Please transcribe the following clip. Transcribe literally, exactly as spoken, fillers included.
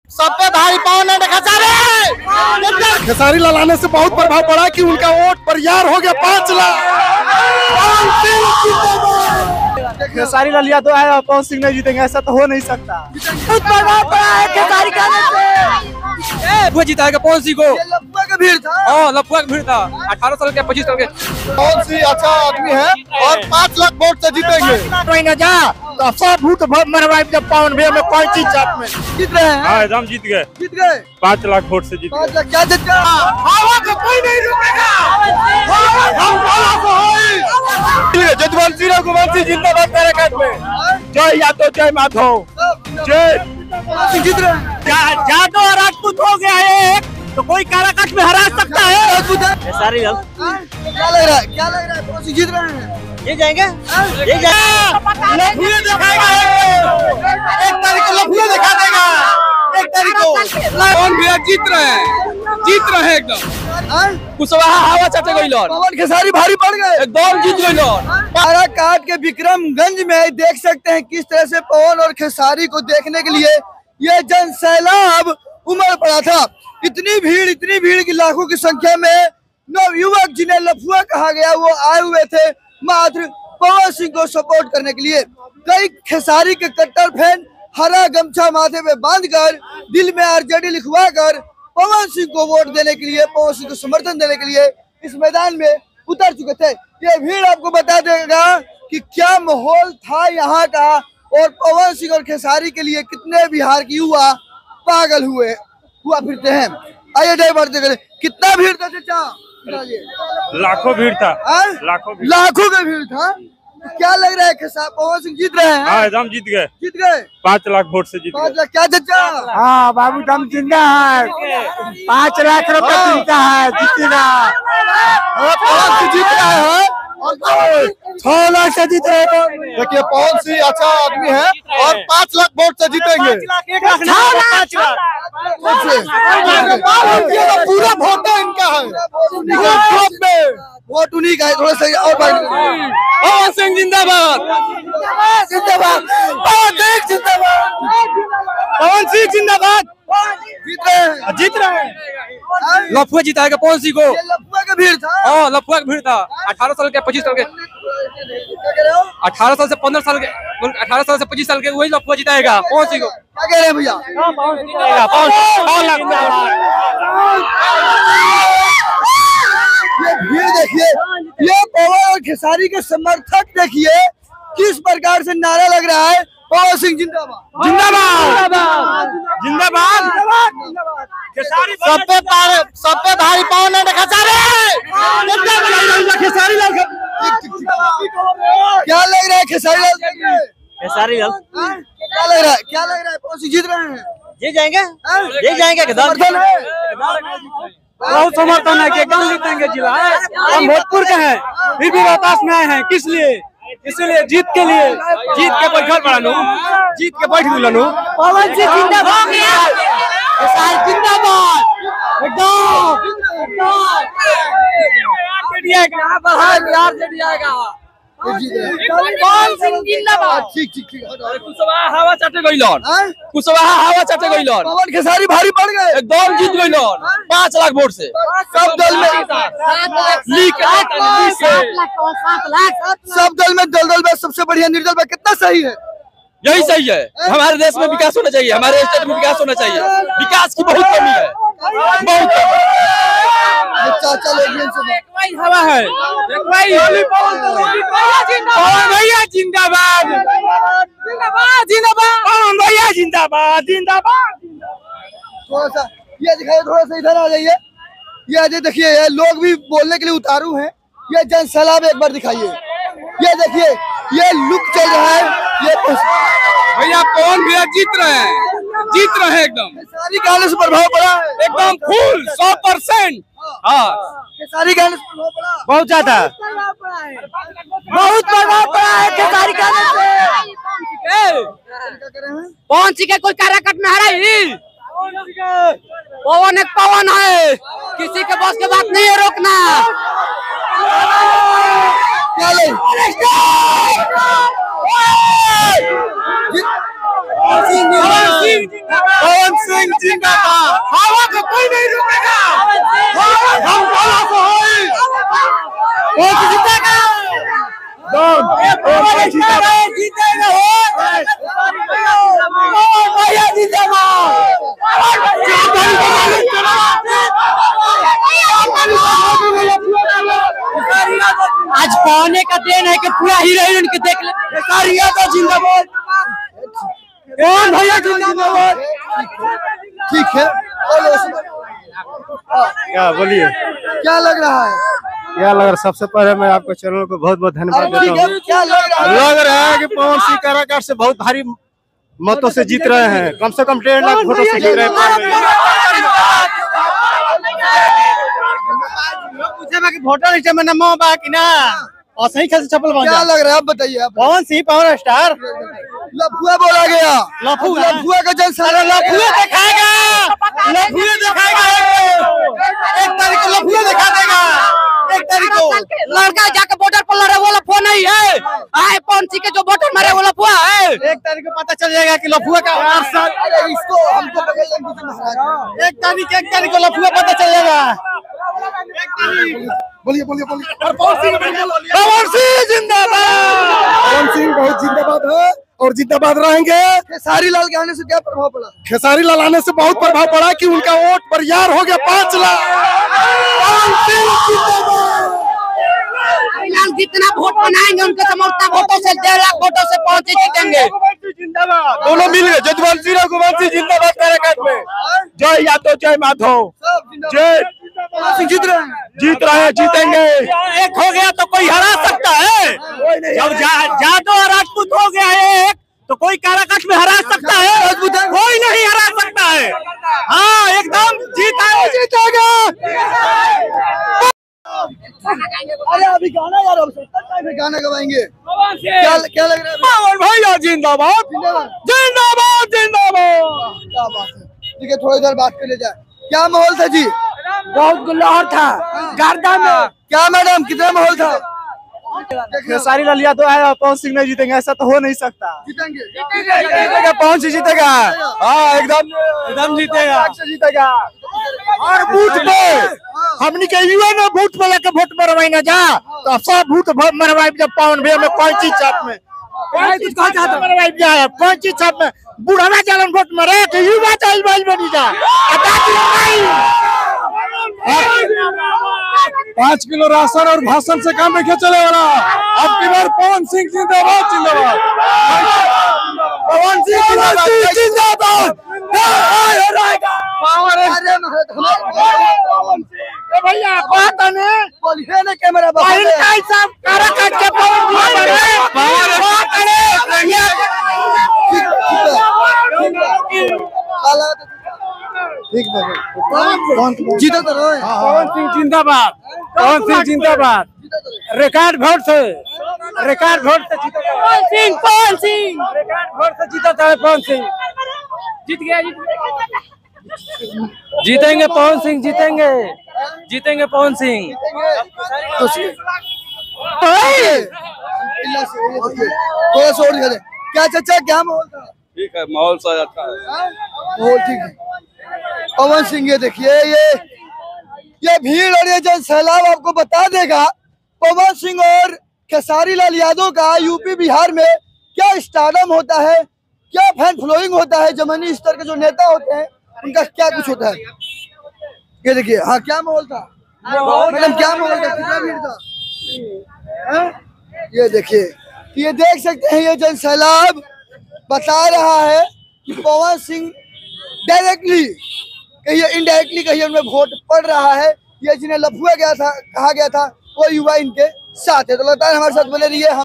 सब पे भारी पवन है खेसारी। खेसारी लाल आने से बहुत प्रभाव पड़ा कि उनका वोट परियार हो गया पांच लाख। खेसारी लाल यादव आया और पवन सिंह नहीं जीतेंगे, ऐसा तो हो नहीं सकता। बहुत प्रभाव पड़ा है खेसारी का आने से। वो जीताएगा पवन सिंह को। लफुआ का भीड़ था। हाँ लफुआ का भीड़ था। अठारह साल के पच्चीस साल के पवन सिंह अच्छा आदमी है और पाँच लाख वोट से जीतेंगे। जा तो सब भूत मरवाए जब पवन भैया में कोई चीज जात में जीत रहे हैं। हाँ एकदम जीत गए। जीत गए पाँच लाख वोट से जीत पाँच लाख क्या जीत गए। हवा को कोई नहीं रुकेगा। जजवंत सिंह रघुवंश सिंह जिंदाबाद कार्यक्रम में जय यादव जय माधव जय जीत रहे हैं। जादव और राजपूत हो गया है तो कोई काराकाट में हरा सकता है। खेसारी लाल क्या लग रहा है क्या लग रहा है पवन सिंह जीत रहे हैं। ये जाएंगे ये लफुए दिखाएगा। एक तारीख को लफुए दिखा देगा। एक तारीख को पवन भैया जीत रहे हैं, जीत रहे हैं एकदम। कुशवाहा हवा चाटे गई लौट पवन खेसारी भारी पड़ गए एकदम जीत गई लौट। काराकाट के विक्रमगंज में देख सकते हैं किस तरह से पवन और खेसारी को देखने के लिए ये जन सैलाब उमड़ पड़ा था। इतनी भीड़ इतनी भीड़ की लाखों की संख्या में नवयुवक जिन्हें लफुआ कहा गया वो आए हुए थे मात्र पवन सिंह को सपोर्ट करने के लिए। कई खेसारी के कट्टर फैन हरा गमछा माथे पे बांधकर दिल में आरजेडी लिखवा कर पवन सिंह को वोट देने के लिए पवन सिंह को समर्थन देने के लिए इस मैदान में उतर चुके थे। ये भीड़ आपको बता देगा कि क्या माहौल था यहाँ का और पवन सिंह और खेसारी के लिए कितने बिहार की युवा पागल हुए हुआ फिरते हैं। आइए डे बढ़ते करें कितना भीड़ था चाचा। लाखों भीड़ था। लाखों लाखों का भीड़ था। क्या लग रहा है खेसारी पवन सिंह जीत रहे हैं। हाँ एकदम जीत गए। जीत गए पाँच लाख वोट से जीत पाँच लाख क्या चाचा। हाँ बाबू दम जिंदा है। पाँच लाख रुपए जिंदा है जीतेगा। पवन सिंह जीत रहा है छह लाख से जीत रहे हैं। देखिए पवन सिंह अच्छा आदमी है और पाँच लाख वोट से जीतेंगे। पूरा वोट इनका है। वोट उन्हीं का है। थोड़ा सा और पवन सिंह जिंदाबाद जिंदाबाद पवन सिंह जिंदाबाद पवन सिंह जिंदाबाद। जीत रहे हैं जीत रहे हैं। लफुआ जीताएगा पवन सिंह को। लफुआ का भीड़ था। हाँ लफुआ का भीड़ था। अठारह साल के पच्चीस साल के अठारह साल से पंद्रह साल के अठारह साल से पच्चीस साल के वही लफुआ जीताएगा पवन सिंह को। क्या कह रहे हैं भैया। ये भीड़ देखिए ये पवन और खेसारी के समर्थक देखिए किस प्रकार से नारा लग रहा है। पवन सिंह जिंदाबाद जिंदाबाद जिंदाबाद। खेसारी सब पे सब पे भारी पवन है खेसारी। खेसारी लाल क्या लग रहा है खेसारी लाल खेसारी लाल क्या लग रहा है क्या लग रहा है पवन सिंह जीत रहे हैं। ये जाएंगे ये जाएंगे समर्थन है। बहुत समर्थन है कि एकदम जीतेंगे जिला। हम भोजपुर के हैं फिर भी रोहतास में आए हैं किस लिए इसीलिए जीत के लिए जीत के बैठल पड़ा लो जीत के बैठ मिलो लो। पवन सिंह जिंदाबाद जिंदाबाद पवन सिंह जिंदाबाद। ठीक ठीक ठीक कुशवाहा हवा चाटे गई लौट कुशवाहा हवा चाटे गई लौट पवन खेसारी भारी पड़ गए एकदम जीत गई लौट पाँच लाख वोट से। सब दल में सब दल में दल दल में सबसे बढ़िया निर्दल में कितना सही है। यही सही है। हमारे देश में विकास होना चाहिए। हमारे स्टेट में विकास होना चाहिए। विकास की बहुत कमी है बहुत चाचा लोग हवा है। पवन भैया जिंदाबाद जिंदाबाद जिंदाबाद पवन भैया जिंदाबाद जिंदाबाद। थोड़ा सा ये दिखाइए थोड़ा सा इधर आ जाइए। ये अजय देखिए ये लोग भी बोलने के लिए उतारू हैं। ये जन सैलाब एक बार दिखाइए। ये देखिए ये लुक चल रहा है। ये भैया पवन भैया जीत रहे हैं जीत रहे हैं एकदम। खेसारी के आने से प्रभाव पड़ा है एकदम फुल सौ परसेंट। हाँ खेसारी के आने से प्रभाव पड़ा बहुत ज्यादा बहुत प्रभाव पड़ा है खेसारी के आने से। पवन सिंह के कोई काराकाट में हरा ही। पवन एक पवन है किसी के बस के बात नहीं है रोकना। क्या ले पवन सिंह पवन सिंह जिंदाबाद। हवा को कोई नहीं रुकेगा। हम भला को होई। वो जीतेगा। पवन जीतेगा। जीतेगा हो। भैया जीतेगा। आज पाने का दिन है कि पूरा हीरो हीरोइन के देख ले। तो जिंदाबाद। कौन भैया जिंदाबाद। ठीक है। क्या बोलिए क्या लग रहा है? क्या लग रहा है? सबसे पहले मैं आपको चैनल को बहुत बहुत धन्यवाद ठीक देता है, हूँ। क्या लग रहा है? लग रहा है कि पवन सिंह काराकाट से बहुत भारी मतों से जीत रहे हैं। कम से कम डेढ़ लाख वोटों से जीत रहे हैं। वोटर लिस्ट में नाम बा कि ना और सही खेल से चप्पल बन क्या लग रहा है आप बताइए। आप पवन सिंह पावर स्टार लफुआ बोला गया। लफू लफुआ का जन अरे लफुआ दिखाएगा। लफुआ दिखाएगा। एक तारीख को लफुआ दिखा देगा। एक तारीख को लड़का जाके बॉर्डर पर लड़े वो लफुआ नहीं है। आए पवन सिंह के जो बॉर्डर मारे वो लफुआ है। एक तारीख को पता चल जाएगा कि लफुआ का अरे इसको हमको पकड़ महाराज। एक तारीख एक तारीख को लफुआ पता चल जाएगा। बोलिए बोलिए बोलिए। पवन सिंह जिंदाबाद। पवन सिंह बहुत जिंदाबाद है और जिंदाबाद रहेंगे। खेसारी लाल के आने से क्या प्रभाव पड़ा? खेसारी लाल आने से बहुत प्रभाव पड़ा कि उनका वोट बरियार हो गया पांच लाख। पवन सिंह जिंदाबाद। लाल जितना वोट बनाएंगे उनके समर्थन वोटों से डेढ़ लाख वोटों से पहुंचे जीतेंगे। जिंदाबाद। दोनों मिल गए। जदवंशी रघुवंशी जिंदाबाद काराकाट में। जय यादव जय माधव जय जीत रहे हैं। जीत रहे हैं। जीतेंगे। एक हो गया तो कोई हरा सकता है। जब जादव और राजपूत हो गया एक तो कोई काराकाट में हरा सकता है। कोई नहीं हरा सकता है। हाँ एकदम जीता जीतेगा। अरे अभी गाना गा रहा हूँ। गाना गवाएंगे। क्या क्या लग रहा है? पवन भैया जिंदाबाद। जिंदाबाद जिंदाबाद। क्या बात है। ठीक है थोड़ी देर बात कर ले जाए। क्या माहौल था जी? बहुत गुल्लहर था गर्दा में। क्या मैडम कितना माहौल था? खेसारी लाल यादव है और पवन सिंह नहीं जीतेंगे ऐसा तो हो नहीं सकता। जीतेंगे। जीतेगा पवन सिंह जीतेगा। हाँ एकदम एकदम जीतेगा जीतेगा। और बूथ पे हमनी के युवा ने बूथ पे लेके वोट मरवाई ना जा तो सब बूथ मरवाई जब पवन भैया में कौन चीज छाप में मरवाई जा कौन चीज छाप में बुढ़ावा जालन वोट मरे तो युवा चाहिए बाई बनी जा। पाँच किलो राशन और भाषण से काम नहीं चले वाला। अब की बार पवन सिंह जिंदाबाद जिंदाबाद। पवन सिंह जिंदाबाद। भैया बात है बोलिए ना कैमरा सब काराकाट के जीता तो रहे। पवन सिंह जिंदाबाद। पवन सिंह जिंदाबाद। रिकॉर्ड वोट से रिकॉर्ड वोट से जीता पवन सिंह पवन सिंह रिकॉर्ड वोट से जीता था पवन सिंह। जीत गया जीत गया। जीतेंगे पवन सिंह जीतेंगे जीतेंगे पवन सिंह। थोड़ा सा और दिखा दे। क्या चाचा क्या माहौल था? ठीक है माहौल सा अच्छा है। माहौल ठीक है। पवन सिंह ये देखिए ये ये भीड़ और ये जन सैलाब आपको बता देगा पवन सिंह और खेसारी लाल यादव का यूपी बिहार में क्या स्टारडम होता है, क्या फैन फॉलोइंग होता है, जमीनी स्तर के जो नेता होते हैं उनका क्या कुछ होता है। ये देखिए। हाँ क्या माहौल था मैडम? क्या माहौल था? कितना भीड़ था? हाँ? ये देखिए ये देख सकते हैं ये जन सैलाब बता रहा है कि पवन सिंह डायरेक्टली कहिए इनडायरेक्टली कहिए उनमें वोट पड़ रहा है। ये जिन्हें लफुआ गया था कहा गया था वो युवा इनके साथ है। तो लगता है हमारे साथ बने रहिए।